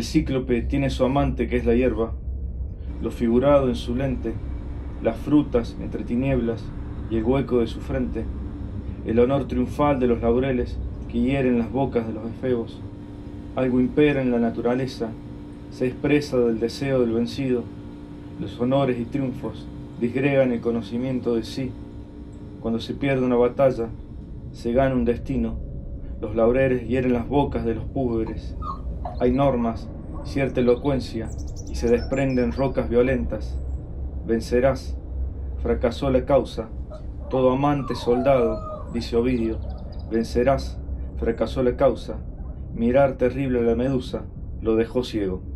El cíclope tiene su amante que es la hierba, lo figurado en su lente, las frutas entre tinieblas y el hueco de su frente, el honor triunfal de los laureles que hieren las bocas de los efebos. Algo impera en la naturaleza, se expresa del deseo del vencido, los honores y triunfos disgregan el conocimiento de sí. Cuando se pierde una batalla, se gana un destino, los laureles hieren las bocas de los púberes. Hay normas, cierta elocuencia, y se desprenden rocas violentas. Vencerás, fracasó la causa, todo amante soldado, dice Ovidio. Vencerás, fracasó la causa, mirar terrible a la medusa, lo dejó ciego.